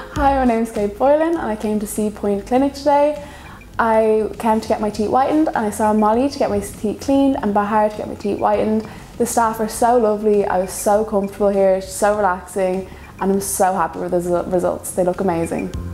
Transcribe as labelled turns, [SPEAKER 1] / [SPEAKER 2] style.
[SPEAKER 1] Hi, my name is Boylan and I came to Seapoint Clinic today. I came to get my teeth whitened and I saw Molly to get my teeth cleaned and Bahar to get my teeth whitened. The staff are so lovely, I was so comfortable here, it's so relaxing and I'm so happy with the results. They look amazing.